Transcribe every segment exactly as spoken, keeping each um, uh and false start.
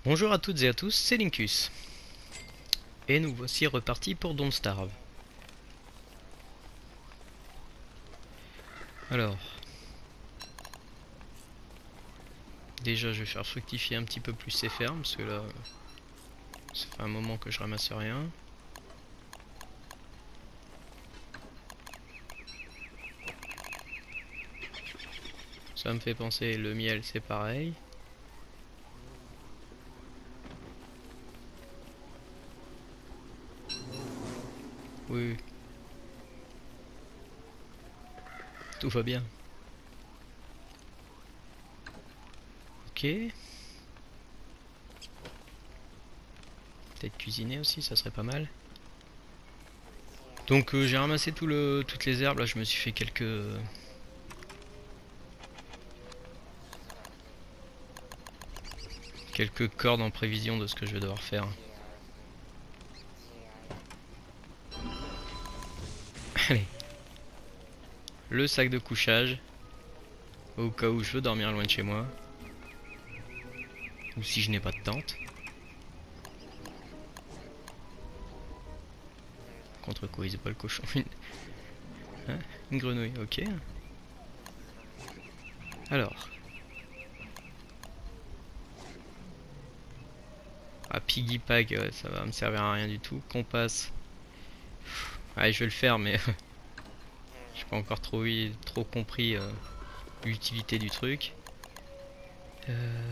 Bonjour à toutes et à tous, c'est Linkus. Et nous voici repartis pour Don't Starve. Alors... Déjà je vais faire fructifier un petit peu plus ces fermes, parce que là... Ça fait un moment que je ramasse rien. Ça me fait penser, le miel c'est pareil. Oui, tout va bien. Ok. Peut-être cuisiner aussi, ça serait pas mal. Donc euh, j'ai ramassé tout le, toutes les herbes, là je me suis fait quelques... Quelques cordes en prévision de ce que je vais devoir faire. Allez. Le sac de couchage. Au cas où je veux dormir loin de chez moi. Ou si je n'ai pas de tente. Contre quoi ils pas le cochon. Hein, une grenouille, ok. Alors. Ah, Piggy Pack, ouais, ça va me servir à rien du tout. Compas. Allez, je vais le faire, mais j'ai pas encore trop, trop compris euh, l'utilité du truc. Euh...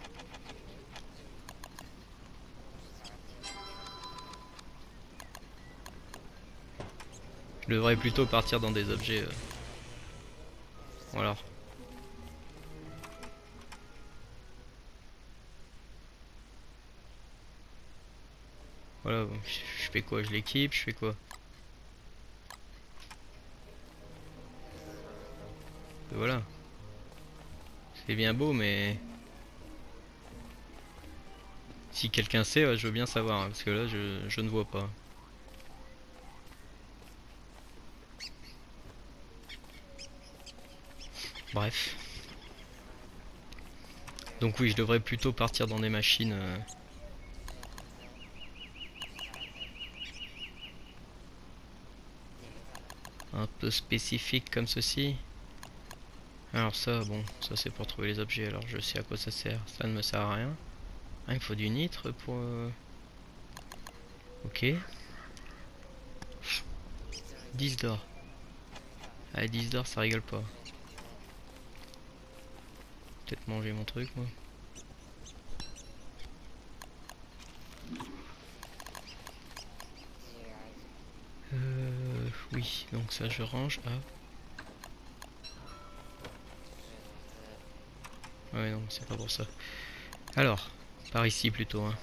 Je devrais plutôt partir dans des objets. Euh... Voilà. Voilà, je fais quoi? Je l'équipe, je fais quoi? Et voilà. C'est bien beau, mais... Si quelqu'un sait, ouais, je veux bien savoir, hein, parce que là, je, je ne vois pas. Bref. Donc oui, je devrais plutôt partir dans des machines... Euh... un peu spécifiques comme ceci. Alors ça, bon, ça c'est pour trouver les objets, alors je sais à quoi ça sert. Ça ne me sert à rien. Ah, il me faut du nitre pour... Euh... Ok. dix d'or. Ah, dix d'or, ça rigole pas. Peut-être manger mon truc, moi. Euh... Oui, donc ça je range. Ah. Ouais, non, c'est pas pour ça. Alors, par ici plutôt, hein.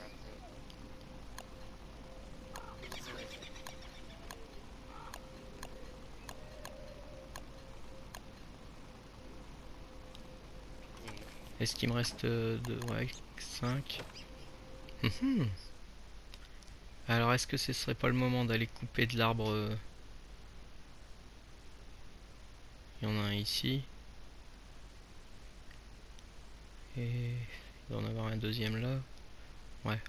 Est-ce qu'il me reste euh, deux, ouais, cinq. Hum. Alors, est-ce que ce serait pas le moment d'aller couper de l'arbre euh... Il y en a un ici. Et il doit en avoir un deuxième là. Ouais.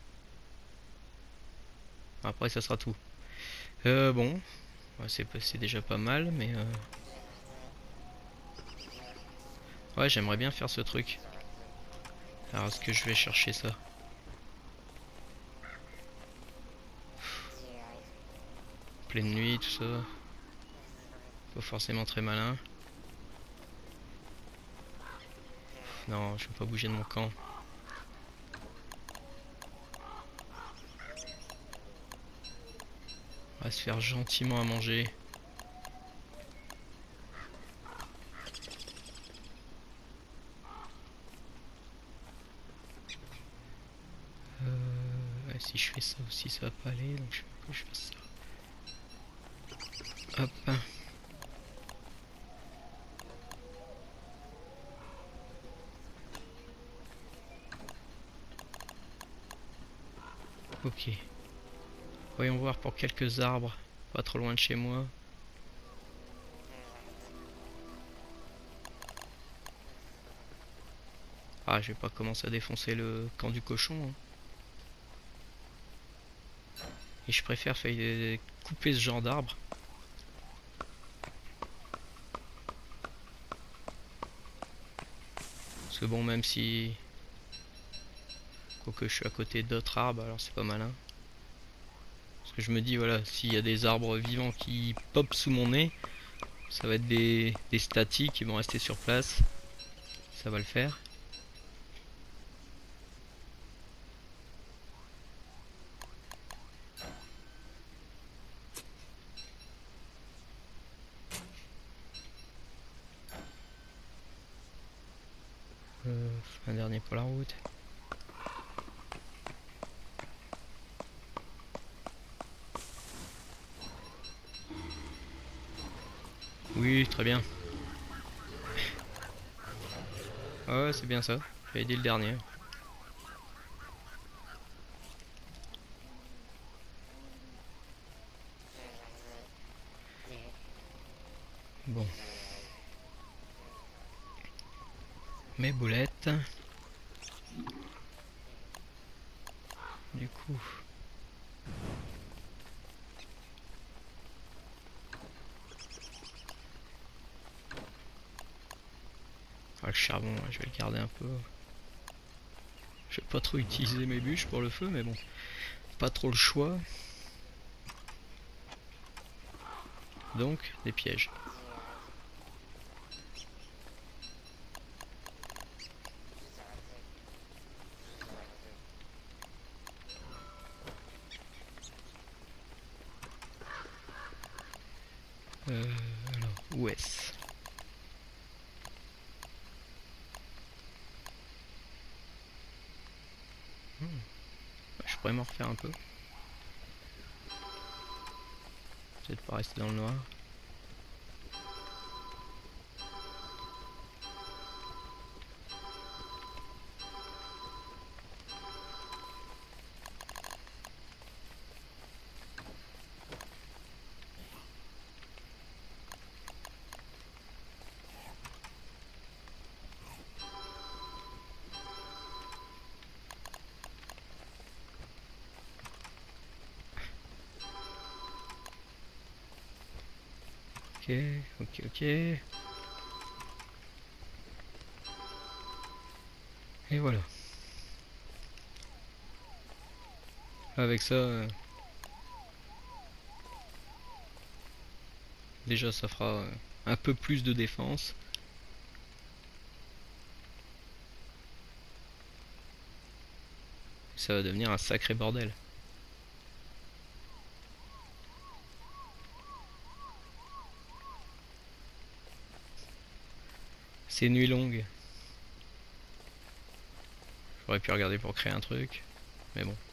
Après, ça sera tout. Euh, bon. Ouais, c'est déjà pas mal, mais... Euh... Ouais, j'aimerais bien faire ce truc. Alors, est-ce que je vais chercher ça? Pleine nuit, tout ça. Pas forcément très malin. Non, je vais pas bouger de mon camp. On va se faire gentiment à manger. Euh, ouais, si je fais ça aussi, ça va pas aller. Donc je veux que je fasse ça. Hop. Ok. Voyons voir pour quelques arbres. Pas trop loin de chez moi. Ah, je vais pas commencer à défoncer le camp du cochon, hein. Et je préfère faire couper ce genre d'arbre. Parce que bon, même si... Quoique je suis à côté d'autres arbres, alors c'est pas malin. Parce que je me dis, voilà, s'il y a des arbres vivants qui pop sous mon nez, ça va être des, des statiques qui vont rester sur place. Ça va le faire. Euh, un dernier pour la route. Oui, très bien. Ah ouais, c'est bien ça. J'avais dit le dernier. Bon. Mes boulettes. Du coup... Ah, le charbon, je vais le garder un peu. Je vais pas trop utiliser mes bûches pour le feu, mais bon. Pas trop le choix. Donc, des pièges. Euh, alors, où est-ce? Hmm. Je pourrais m'en refaire un peu. Peut-être pas rester dans le noir. Ok, ok, ok. Et voilà. Avec ça, euh, déjà ça fera euh, un peu plus de défense. Ça va devenir un sacré bordel. C'est nuit longue. J'aurais pu regarder pour créer un truc. Mais bon.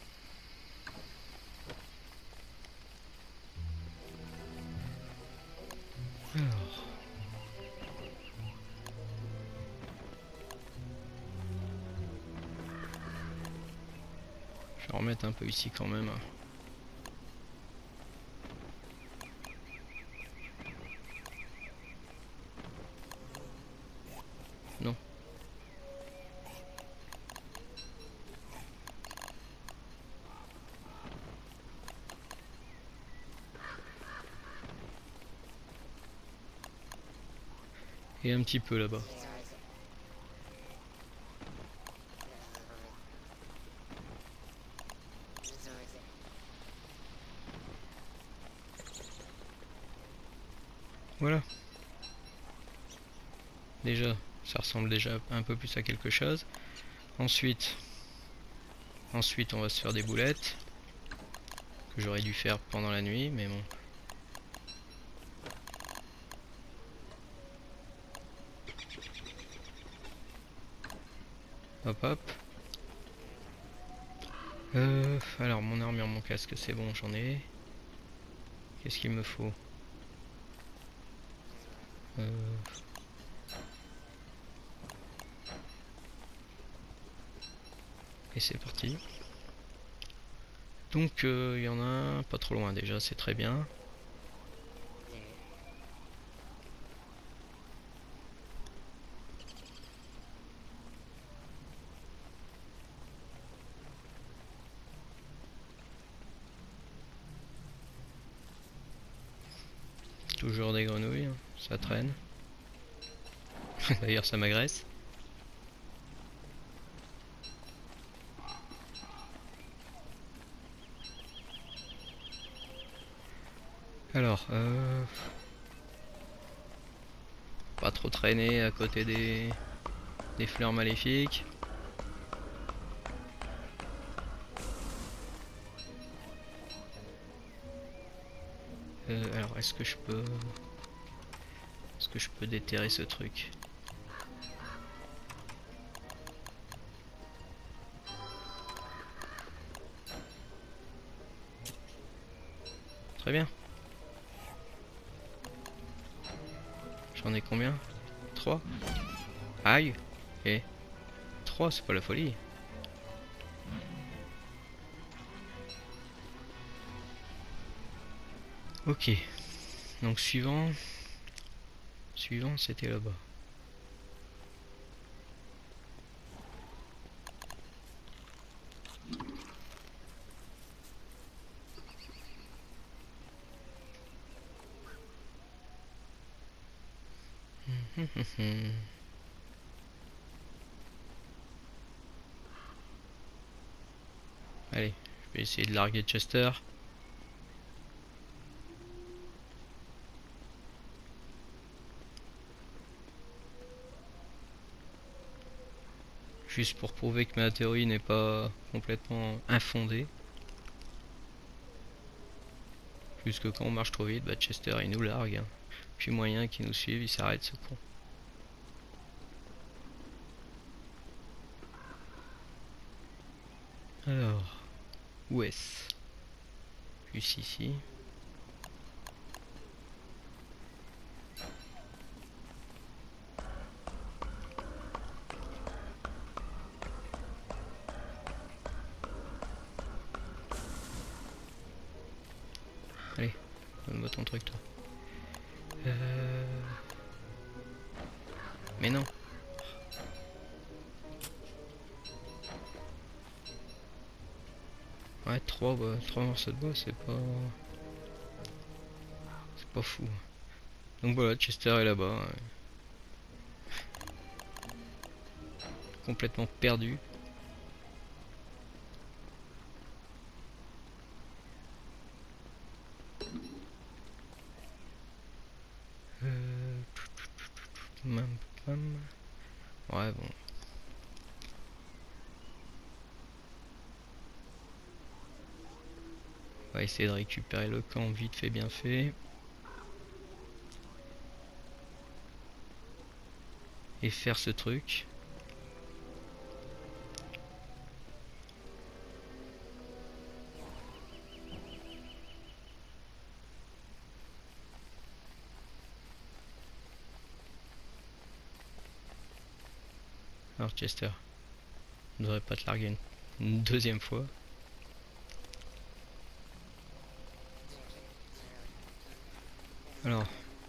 Alors. Je vais en remettre un peu ici quand même. Non. Et un petit peu là-bas. Voilà. Déjà, ça ressemble déjà un peu plus à quelque chose. Ensuite, ensuite on va se faire des boulettes. Que j'aurais dû faire pendant la nuit, mais bon. Hop hop. Euh, alors mon armure, mon casque, c'est bon, j'en ai. Qu'est-ce qu'il me faut? euh... Et c'est parti. Donc il euh, y en a un pas trop loin déjà, c'est très bien. Toujours des grenouilles, hein, ça traîne. D'ailleurs ça m'agresse. Alors, euh... pas trop traîner à côté des, des fleurs maléfiques. Euh, alors, est-ce que je peux... Est-ce que je peux déterrer ce truc? Très bien. J'en ai combien? Trois. Aïe. Et trois, c'est pas la folie. Ok. Donc suivant. Suivant, c'était là-bas. Allez, je vais essayer de larguer Chester. Juste pour prouver que ma théorie n'est pas complètement infondée. Puisque quand on marche trop vite, bah Chester il nous largue. Hein. Puis moyen qu'il nous suive, il s'arrête ce con. Alors, où est-ce? Juste ici. Allez, donne-moi ton truc toi. Euh... Mais non. Ouais, trois, bah, trois morceaux de bois, c'est pas... C'est pas fou. Donc voilà, Chester est là-bas. Ouais. Complètement perdu. Euh... Ouais, bon. On va essayer de récupérer le camp vite fait bien fait. Et faire ce truc. Alors Chester, on ne devrait pas te larguer une, une deuxième fois. Alors,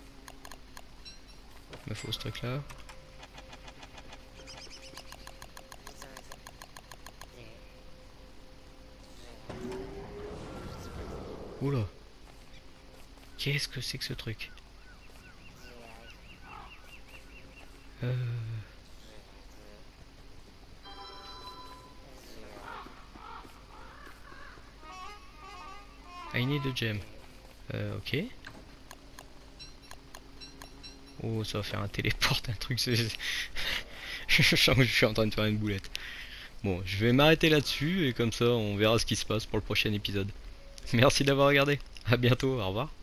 il me faut ce truc là. Oula. Qu'est-ce que c'est que ce truc? Euh... I need a gem. Euh, ok. Oh, ça va faire un téléporte, un truc. Je sens que je suis en train de faire une boulette. Bon, je vais m'arrêter là-dessus et comme ça, on verra ce qui se passe pour le prochain épisode. Merci d'avoir regardé. À bientôt, au revoir.